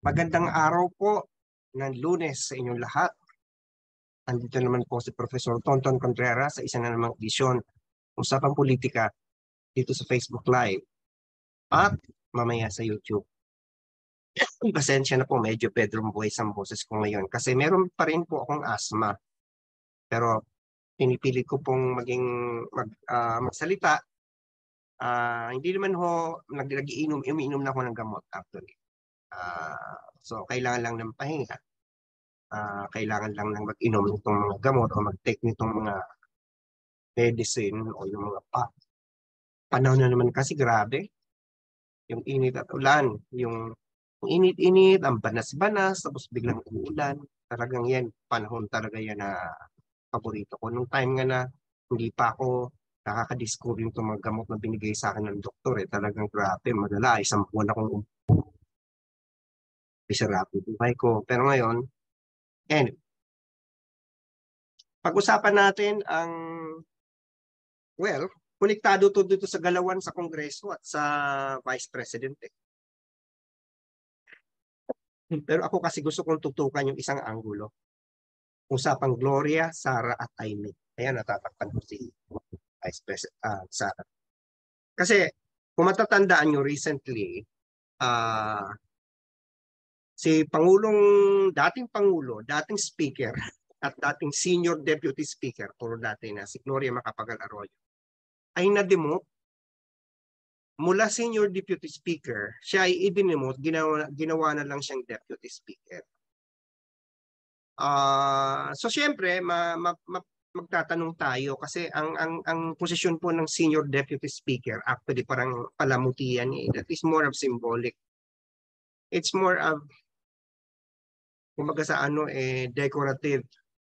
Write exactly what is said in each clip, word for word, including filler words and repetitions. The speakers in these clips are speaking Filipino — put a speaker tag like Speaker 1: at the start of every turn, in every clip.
Speaker 1: Magandang araw po ng Lunes sa inyong lahat. Andito naman po si Professor Tonton Contreras sa isa na namang edisyon Usapang Politika dito sa Facebook Live at mamaya sa YouTube. Pasensya na po, medyo bedroom voice ang boses ko ngayon kasi meron pa rin po akong asthma. Pero pinipili ko pong maging mag, uh, magsalita. Uh, hindi naman ho nag-iinom, umiinom na ako ng gamot actually. Uh, so kailangan lang ng pahinga. Uh, kailangan lang ng mag-inom nitong mga gamot o mag-take nitong mga medicine o yung mga pa. Panahon na naman kasi grabe. Yung init at ulan, yung init-init, ang banas-banas, tapos biglang uulan. Talagang yan, panahon talaga yan na paborito ko. Nung time nga na hindi pa ako nakaka-discover yung mga gamot na binigay sa akin ng doktor, eh, talagang grabe, madala, isang buwan akong umupo. Isarap yung buhay ko. Pero ngayon, and pag-usapan natin ang, well, konektado to dito sa galawan sa Kongreso at sa Vice President. Eh. Pero ako kasi gusto kong tutukan yung isang anggulo. Usapang Gloria, Sara at Amy. Ayan, natatakpan ko si Vice President uh, Sara. Kasi kung matatandaan nyo recently, uh, si Pangulong, dating Pangulo, dating Speaker, at dating Senior Deputy Speaker, puro dati na si Gloria Macapagal-Arroyo, ay na-demote. Mula Senior Deputy Speaker, siya ay i-demote, ginawa, ginawa na lang siyang Deputy Speaker. Uh, so siyempre, ma, ma, ma, magtatanong tayo kasi ang, ang, ang posisyon po ng Senior Deputy Speaker, actually parang palamutian eh. That is more of symbolic. It's more of, kumbaga sa ano, eh, decorative.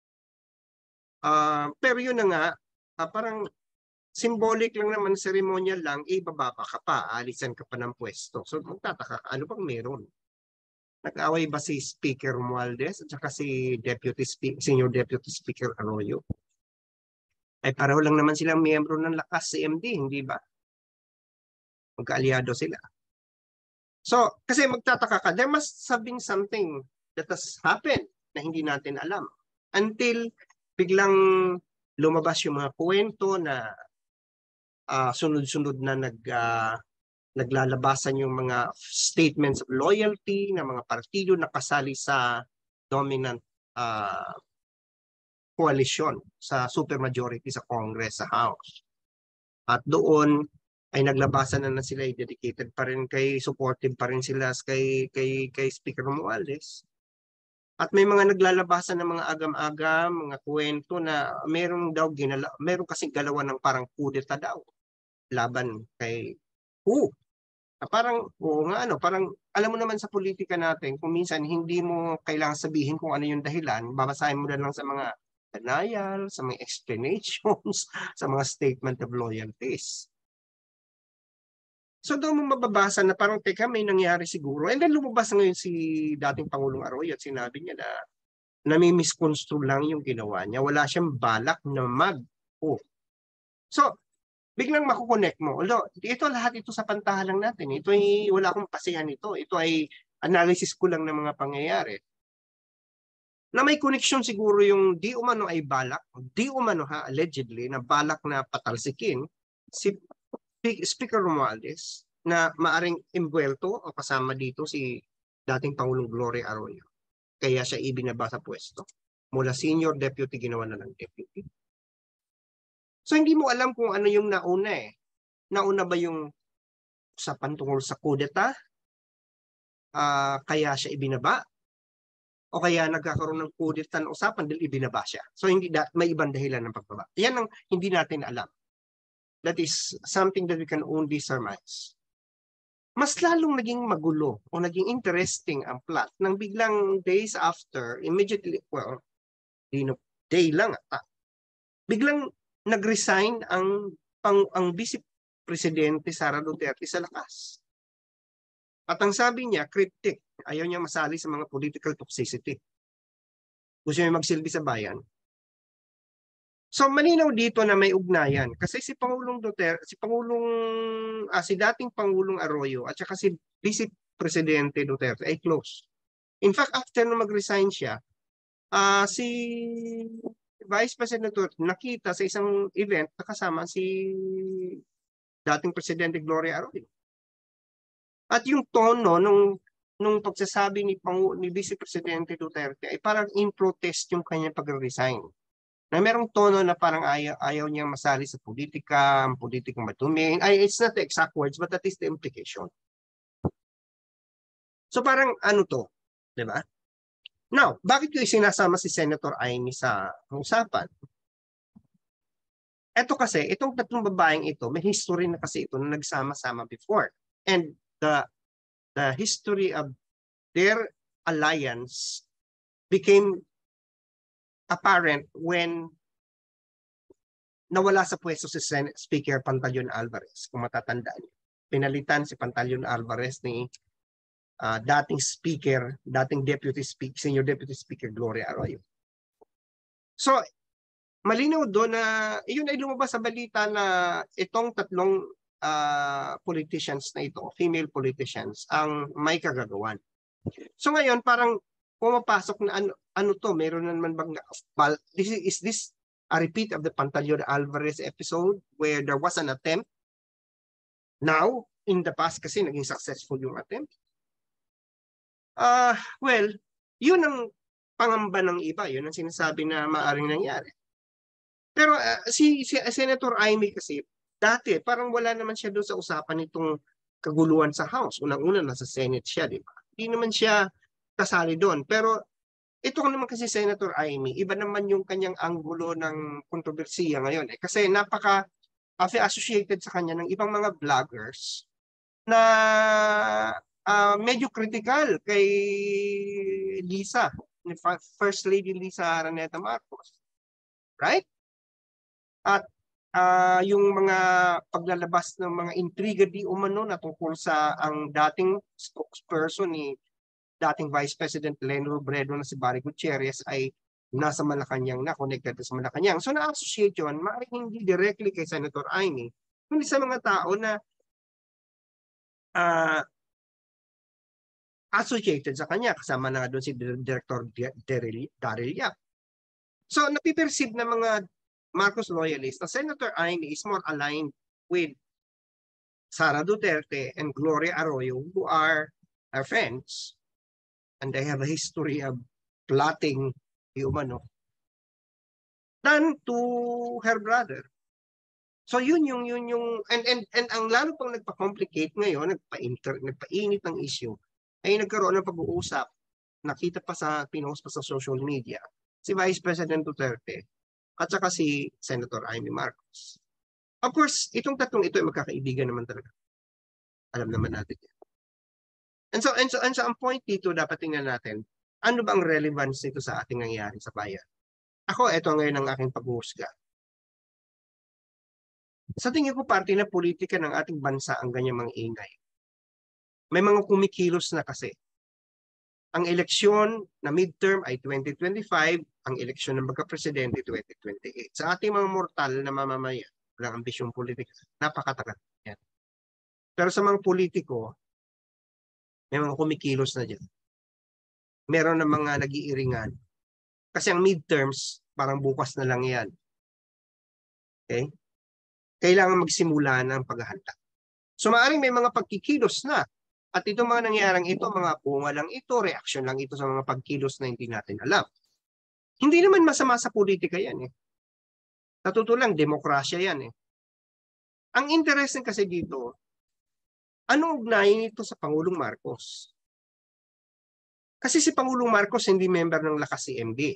Speaker 1: Uh, pero yun na nga, uh, parang symbolic lang naman, ceremonial lang, ibababa ka pa, alisan ka pa ng pwesto. So magtataka ka, ano bang meron? Nag-away ba si Speaker Romualdez at saka si Deputy Speaker, Senior Deputy Speaker Arroyo? Ay pareho lang naman silang miyembro ng Lakas C M D, hindi ba? Magkaalyado sila. So, kasi magtataka ka, there must have been something that has happened na hindi natin alam. Until biglang lumabas yung mga kwento na uh, sunod-sunod na nag, uh, naglalabasan yung mga statements of loyalty ng mga partido na kasali sa dominant uh, koalisyon sa supermajority sa Congress, sa House. At doon ay naglabasan na na sila, dedicated pa rin kay, supportive pa rin sila kay, kay, kay Speaker Romualdez. At may mga naglalabasan ng mga agam-agam, mga kwento na meron daw ginala, meron kasing galawan ng parang kudeta daw laban kay who? Ah, parang, oo nga, ano, parang alam mo naman sa politika natin, kung minsan hindi mo kailangan sabihin kung ano yung dahilan, babasahin mo na lang sa mga denial, sa mga explanations, sa mga statement of loyalties. So doon mo mababasa na parang, teka, may nangyari siguro. And then lumabas ngayon si dating Pangulong Arroyo at sinabi niya na nami-misconstrue lang yung ginawa niya. Wala siyang balak na mag-oh. So, biglang makukonect mo. Although, ito lahat ito sa pantahalang natin. Ito ay, wala akong pasihan ito. Ito ay analysis ko lang ng mga pangyayari. Na may connection siguro yung di umano ay balak, di umano ha, allegedly, na balak na patalsikin si Speaker Romualdez na maaring imbuelto o kasama dito si dating Pangulong Gloria Arroyo. Kaya siya ibinaba sa pwesto. Mula senior deputy, ginawa na ng deputy. So hindi mo alam kung ano yung nauna eh. Nauna ba yung usapan tungkol sa kudeta? Uh, kaya siya ibinaba? O kaya nagkakaroon ng kudeta na usapan dahil ibinaba siya? So hindi da- may ibang dahilan ng pagbaba. Yan ang hindi natin alam. That is something that we can only surmise. Mas lalong naging magulo o naging interesting ang plot nang biglang days after, immediately, well, day lang ata, biglang nag-resign ang, pang, ang Vice Presidente Sara Duterte sa Lakas. At ang sabi niya, cryptic, ayaw niya masali sa mga political toxicity. Gusto niya magsilbi sa bayan. So malinaw dito na may ugnayan kasi si Pangulong Duterte, si Pangulong ah, si dating Pangulong Arroyo at saka si Vice Presidente Duterte ay close. In fact, after na mag-resign siya, uh, si Vice President Duterte nakita sa isang event na kasama si dating Presidente Gloria Arroyo. At yung tono nung nung pagsasabi ni Pangu ni Vice Presidente Duterte ay parang in protest yung kanyang pag-resign. Na merong tono na parang ayaw, ayaw niyang masali sa politika, ang politikang madumi. Ay, it's not the exact words, but that is the implication. So parang ano to, di ba? Now, bakit ko isinasama si Senator Amy sa usapan? Ito kasi, itong tatlong babaeng ito, may history na kasi ito na nagsama-sama before. And the the history of their alliance became apparent when nawala sa pwesto si Senate Speaker Pantaleon Alvarez. Kung matatandaan niyo, pinalitan si Pantaleon Alvarez ni uh, dating Speaker, dating Deputy Speaker, Senior Deputy Speaker Gloria Arroyo. So, malinaw doon na yun ay lumabas sa balita na itong tatlong uh, politicians na ito, female politicians, ang may kagagawan. So ngayon, parang pumapasok na ano, ano to, meron naman bang, this is, is this a repeat of the Pantaleon Alvarez episode where there was an attempt? Now, in the past kasi naging successful yung attempt. Uh, well, yun ang pangamba ng iba, yun ang sinasabi na maaaring nangyari. Pero uh, si, si Senator Amy kasi, dati parang wala naman siya doon sa usapan nitong kaguluhan sa House. Unang-una nasa Senate siya, di ba? Hindi naman siya kasali doon. Pero ito naman kasi Senator Amy, iba naman yung kanyang anggulo ng kontrobersiya ngayon. Eh. Kasi napaka associated sa kanya ng ibang mga vloggers na uh, medyo critical kay Lisa, ni First Lady Lisa Araneta Marcos. Right? At Uh, yung mga paglalabas ng mga intriga di umano na tungkol sa ang dating spokesperson ni dating Vice President Leni Robredo na si Barry Gutierrez ay nasa Malacanang na, connected sa Malacanang. So na-associate yun, maaaring hindi directly kay Senator Amy, kundi sa mga tao na uh, associated sa kanya, kasama na doon si Director Daryl Yap. So napiperceive na mga Marcos loyalist, na Senator Amy is more aligned with Sara Duterte and Gloria Arroyo, who are our friends, and they have a history of plotting umano, than to her brother. So yun yung yun yung and and and ang lalo pang nagpa-complicate ngayon, nagpa-inter, nagpa-init ng issue, ay nagkaroon ng pag-uusap, nakita pa sa pinost pa sa social media, si Vice President Duterte at saka si Senator Amy Marcos. Of course, itong tatlong ito ay magkakaibigan naman talaga. Alam naman natin yan. And so, and so, and so ang point dito, dapat tingnan natin, ano ba ang relevance nito sa ating nangyayari sa bayan? Ako, ito ngayon ang aking pag-uusga. Sa tingin ko, parte na politika ng ating bansa ang ganyang mga ingay. May mga kumikilos na kasi. Ang eleksyon na midterm ay twenty twenty-five, ang eleksyon ng magka-presidente twenty twenty-eight. Sa ating mga mortal na mamamayan, walang ambisyong politika, napakatagal yan. Pero sa mga politiko, may mga kumikilos na dyan. Meron na mga nag-iiringan. Kasi ang midterms, parang bukas na lang yan. Okay? Kailangan magsimula ng paghahanda. So maaaring may mga pagkikilos na. At itong mga nangyaring ito, mga bunga lang ito, reaksyon lang ito sa mga pagkilos na hindi natin alam. Hindi naman masama sa politika yan eh. Natutulang, demokrasya yan eh. Ang interesting kasi dito, anong ugnayan ito sa Pangulong Marcos? Kasi si Pangulong Marcos hindi member ng Lakas C M D.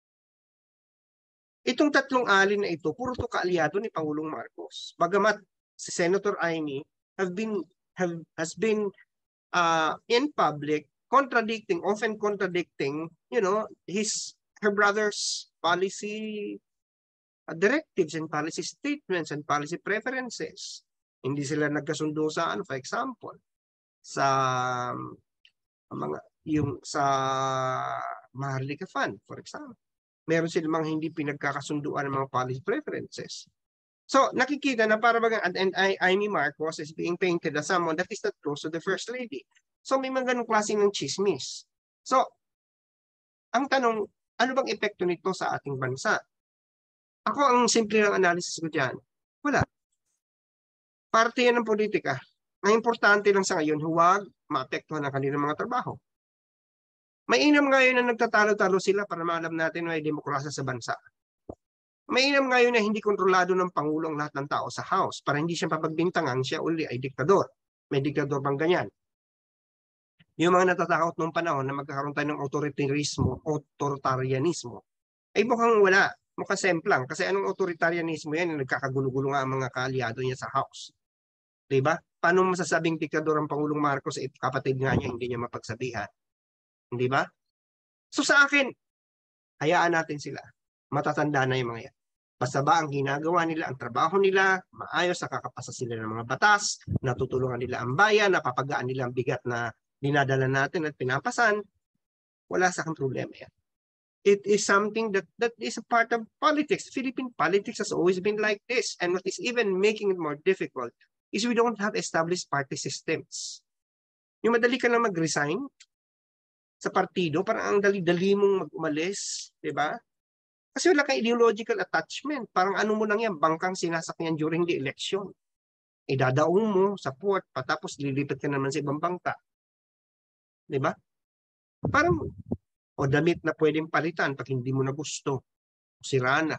Speaker 1: Itong tatlong alin na ito, puro to kaalyado ni Pangulong Marcos. Bagamat si Senator Amy have been, have, has been Uh, in public, contradicting, often contradicting, you know, his, her brother's policy uh, directives and policy statements and policy preferences. Hindi sila nagkasundo sa, ano, for example, sa um, mga, yung sa Maharlika Fund, for example. Meron silang mga hindi pinagkakasunduan ng mga policy preferences. So, nakikita na para bagang, and Amy Marcos is being painted as someone that is not close to the First Lady. So, may mga ganong klase ng chismis. So, Ang tanong, ano bang epekto nito sa ating bansa? Ako, ang simple ng analysis ko dyan, wala. Parte yan ng politika. Ang importante lang sa ngayon, huwag maapektuhan ang kanilang mga trabaho. Mainam ngayon na nagtatalo-talo sila para maalam natin na may demokrasya sa bansa. Mainam ngayon na hindi kontrolado ng Pangulo ang lahat ng tao sa House para hindi siya papagbintangan siya uli ay diktador. May diktador bang ganyan? Yung mga natatakot noong panahon na magkakaroon tayo ng authoritarianismo, authoritarianismo, ay mukhang wala. Mukhang semplang. Kasi anong authoritarianismo yan? Nagkakagulo-gulo nga ang mga kaalyado niya sa House. Diba? Paano masasabing diktador ang Pangulong Marcos at kapatid nga niya hindi niya mapagsabihan? Hindi ba? So sa akin, hayaan natin sila. Matatanda na yung mga yan. Basta ba ang ginagawa nila, ang trabaho nila, maayos, nakakapasa sila ng mga batas, natutulungan nila ang bayan, napapagaan nila ang bigat na dinadala natin at pinapasan, wala sa aking problema yan. It is something that, that is a part of politics. Philippine politics has always been like this. And what is even making it more difficult is we don't have established party systems. Yung madali ka lang mag-resign sa partido, parang ang dali-dali mong mag-umalis, di ba? Kasi wala kang ideological attachment. Parang ano mo lang yan, bangkang sinasakyan during the election. Idadaong mo sa port, patapos lilipat ka naman sa ibang bangka. Di ba? Parang, o damit na pwedeng palitan pag hindi mo na gusto. Sira na.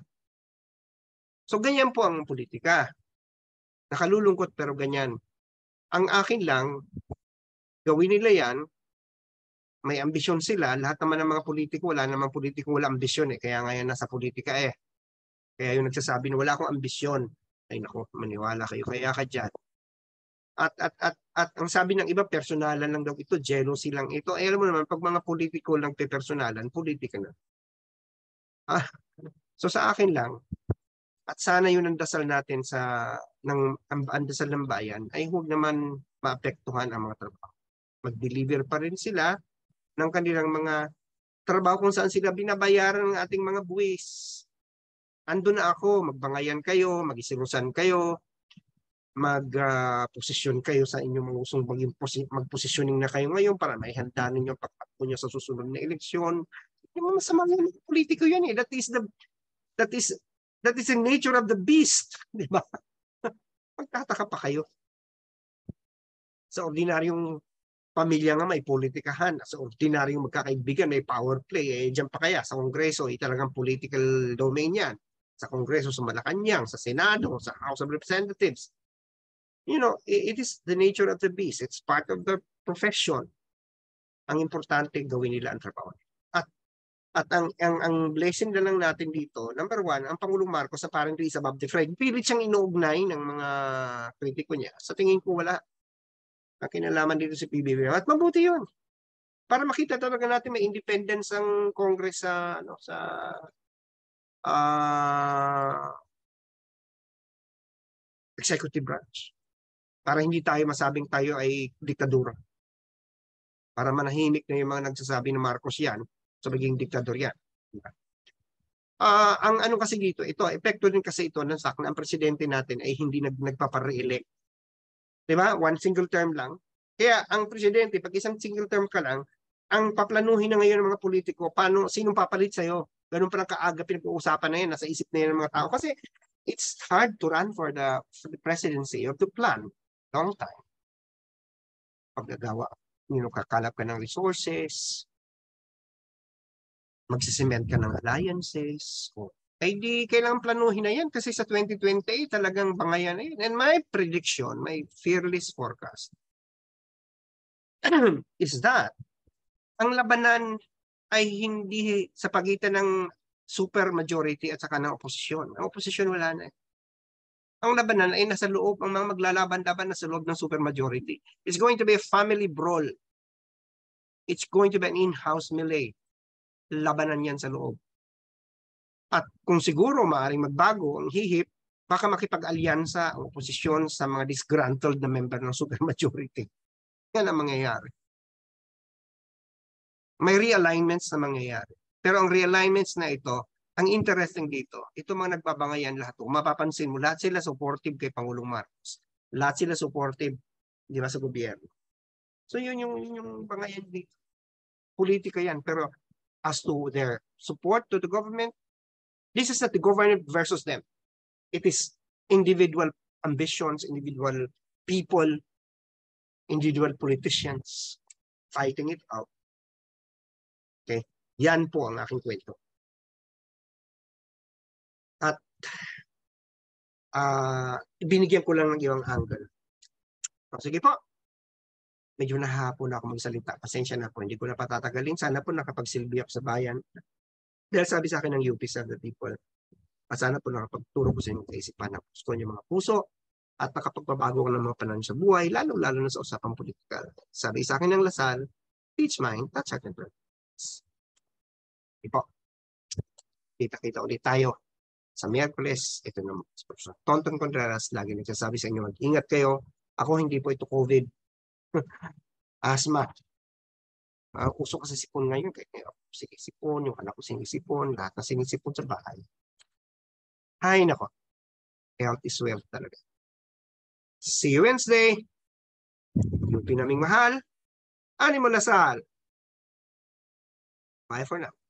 Speaker 1: So, ganyan po ang politika. Nakalulungkot pero ganyan. Ang akin lang, gawin nila yan, may ambisyon sila. Lahat naman ng mga politiko, wala namang politiko wala ambisyon eh. Kaya ngayon nasa politika eh. Kaya yung nagsasabi na wala akong ambisyon, ay nako, maniwala kayo, kaya ka dyan. At, at, at, at ang sabi ng iba, personalan lang daw ito, jealousy lang ito. Eh, alam mo naman, pag mga politiko lang pe-personalan, politika na. Ah, so sa akin lang, at sana yun ang dasal natin sa, ng, ang dasal ng bayan, ay huwag naman maapektuhan ang mga trabaho. Mag-deliver pa rin sila ng kanilang mga trabaho kung saan sila binabayaran ng ating mga buwis. Ando na ako, magbangayan kayo, mag-isirusan kayo, mag-posisyon uh, kayo sa inyong mga usong mag-positioning na kayo ngayon para may handa ninyo pagtakbo nyo sa susunod na eleksyon. Yung masama yung politiko yan eh. That is the that is that is the nature of the beast, di ba? Magtataka pa kayo. Sa ordinaryong pamilya nga may politikahan. Sa ordinaryong magkakaibigan may power play. Eh, dyan pa kaya sa Kongreso, eh, talagang political domain yan. Sa Kongreso, sa Malacanang, sa Senado, sa House of Representatives. You know, it is the nature of the beast. It's part of the profession. Ang importante, gawin nila ang trabaho. At, at ang, ang, ang blessing na lang natin dito, number one, ang Pangulong Marcos apparently is above the fray. Pilit siyang inuugnay ng mga kritiko niya. Sa tingin ko, wala. Ang kinalaman dito si P B B. At mabuti yun. Para makita talaga natin may independence ang Congress sa, ano, sa uh, executive branch. Para hindi tayo masabing tayo ay diktadura. Para manahimik na yung mga nagsasabi na Marcos yan, so maging diktador yan. Uh, ang ano kasi dito, ito, epekto din kasi ito ng sak na ang presidente natin ay hindi nag, nagpapare-elect. Diba? One single term lang. Kaya ang presidente, pag isang single term ka lang, ang paplanuhin na ngayon ng mga politiko, paano, sinong papalit sa'yo? Ganun pa lang kaaga pinag-uusapan na yan, nasa isip na yan ng mga tao. Kasi it's hard to run for the, for the presidency or to plan long time. Paggagawa, you know, kakalap ka ng resources, magsisement ka ng alliances, o ay di kailangan planuhin na yan kasi sa twenty twenty talagang bangayan na yan. And my prediction, my fearless forecast is that ang labanan ay hindi sa pagitan ng super majority at saka ng oposisyon. Ang oposisyon wala na. Ang labanan ay nasa loob, ang mga maglalaban-laban nasa loob ng super majority. It's going to be a family brawl. It's going to be an in-house melee. Labanan yan sa loob. At kung siguro maaaring magbago ang hihip, baka makipag-alyansa ang oposisyon sa mga disgruntled na member ng supermajority. Yan ang mangyayari. May realignments na mangyayari. Pero ang realignments na ito, ang interesting dito, ito mga nagbabangayan lahat. Kung mapapansin mo, lahat sila supportive kay Pangulong Marcos. Lahat sila supportive, di ba, sa gobyerno. So yun yung, yun yung bangayan dito. Politika yan. Pero as to their support to the government. This is not the government versus them. It is individual ambitions, individual people, individual politicians fighting it out. Okay? Yan po ang aking kwento. At uh, binigyan ko lang ng ibang angle. So, sige po. Medyo nahapon ako magsalita. Pasensya na po. Hindi ko na patatagalin. Sana po nakapagsilbi ako sa bayan. Dahil sabi sa akin ng U P Serve the People, sana po nakapagturo ko sa inyong kaisipan na gusto niyo mga puso at nakapagbabago ko ng mga panahon sa buhay, lalo-lalo na sa usapang politikal. Sabi sa akin ng Lasal, teach mind, touch heart and purpose. Ipo. Kita-kita ulit tayo sa Miyerkules. Ito naman, Tonton Contreras, lagi nagsasabi sa inyo, mag-ingat kayo. Ako hindi po ito COVID. Asthma. Uh, uso kasi sipon ngayon. Kaya sige, sipon, yung anak ko sinisipon, lahat na sinisipon sa bahay. Ay, nako. Health is wealth talaga. See you Wednesday. U P naming mahal. Animo Lasal. Bye for now.